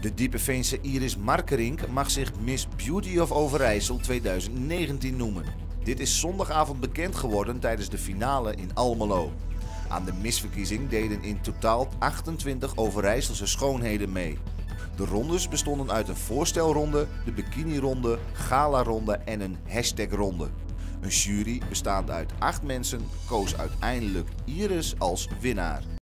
De Diepeveense Iris Markerink mag zich Miss Beauty of Overijssel 2019 noemen. Dit is zondagavond bekend geworden tijdens de finale in Almelo. Aan de misverkiezing deden in totaal 28 Overijsselse schoonheden mee. De rondes bestonden uit een voorstelronde, de bikinironde, galaronde en een hashtagronde. Een jury bestaande uit 8 mensen koos uiteindelijk Iris als winnaar.